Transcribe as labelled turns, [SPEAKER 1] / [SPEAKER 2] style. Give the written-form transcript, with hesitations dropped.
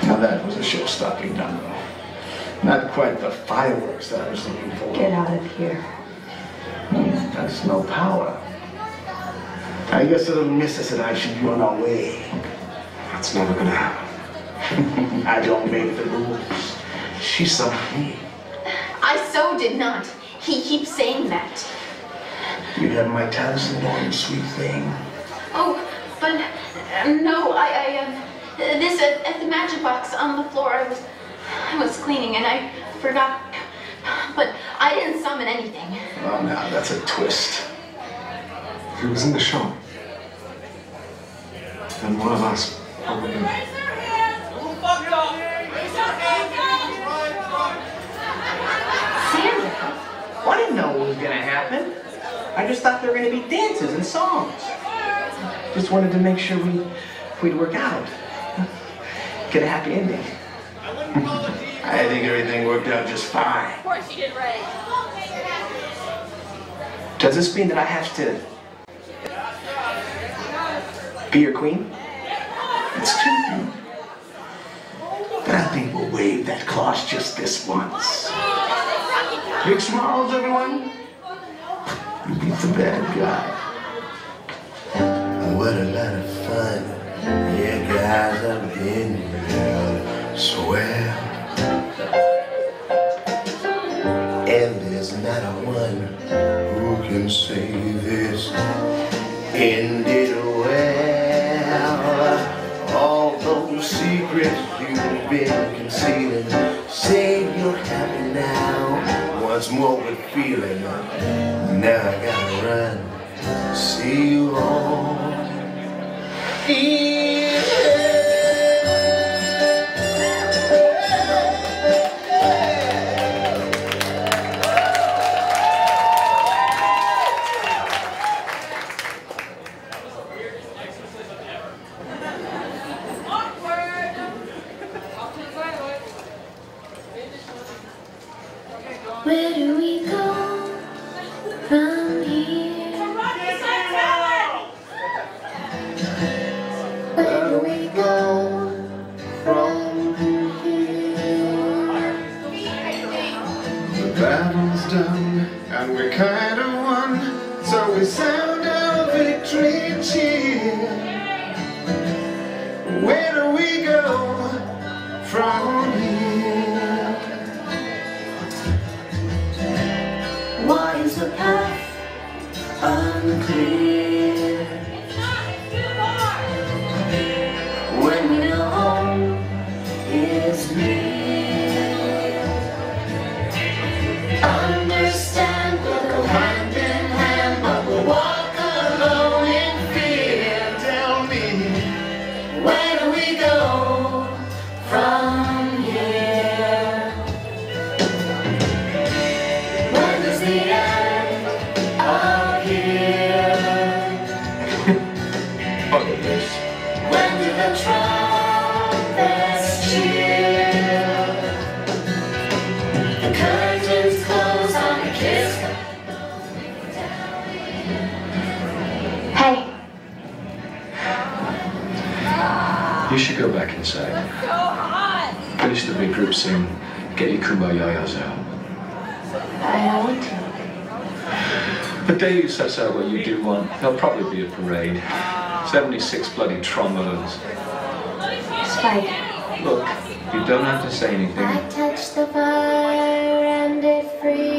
[SPEAKER 1] Now that was a show-stopping number. Not quite the fireworks that I was looking for.
[SPEAKER 2] Get out of here.
[SPEAKER 1] That's no power. I guess the little missus and I should be on our way.
[SPEAKER 3] That's never gonna happen.
[SPEAKER 1] I don't make the rules. She's something.
[SPEAKER 4] I so did not. He keeps saying that.
[SPEAKER 1] You have my talisman on, sweet thing.
[SPEAKER 4] Oh, but no, this at the magic box on the floor. I was cleaning and I forgot. But I didn't summon anything.
[SPEAKER 1] Oh, now that's a twist.
[SPEAKER 3] If he was in the shop, then one of us probably.
[SPEAKER 4] Sandra?
[SPEAKER 5] Well, I didn't know what was gonna happen. I just thought there were gonna be dances and songs. Just wanted to make sure we'd work out. Get a happy ending.
[SPEAKER 1] I think everything worked out just fine.
[SPEAKER 4] Of course you did, Ray.
[SPEAKER 5] Does this mean that I have to be your queen?
[SPEAKER 1] It's true. But I think we'll wave that clause just this once. Big smiles, everyone. You beat the bad guy.
[SPEAKER 6] What a lot of fun. Yeah, guys, I've been real swell. And there's not a one who can say this ended well. All those secrets you've been concealing, say you're happy now. Once more with feeling. Now I gotta run. See you home.
[SPEAKER 7] Where do we go from here? Where do we go from here?
[SPEAKER 3] The battle's done, and we kind of won, so we sound our victory and cheer. Where do we go from here?
[SPEAKER 7] Why is the path unclear? When we know home is near, understand we'll go hand in hand, but we'll walk alone in fear.
[SPEAKER 3] Tell me,
[SPEAKER 7] Where do we go from here? When does the end appear?
[SPEAKER 3] fuck this.
[SPEAKER 7] When do the trumpets cheer? The curtains close on a kiss. Hey.
[SPEAKER 8] You should go back inside.
[SPEAKER 4] So hot.
[SPEAKER 8] Finish the big group scene. Get your kumbayayas out.
[SPEAKER 2] I want to.
[SPEAKER 8] The day you suss out what you do want, there'll probably be a parade. 76 bloody trombones.
[SPEAKER 2] Spike.
[SPEAKER 8] Look, you don't have to say anything.
[SPEAKER 7] I touched the fire and it freezes.